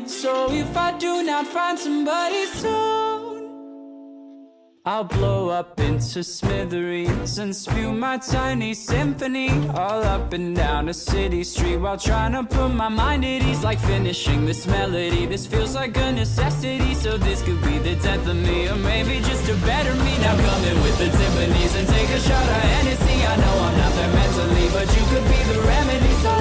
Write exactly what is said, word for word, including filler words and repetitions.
So if I do not find somebody soon, I'll blow up into smithereens and spew my tiny symphony all up and down a city street while trying to put my mind at ease. Like finishing this melody, this feels like a necessity. So this could be the death of me, or maybe just a better me. Now come in with the timpanis and take a shot of Hennessy. I know I'm not there mentally, but you could be the remedy. So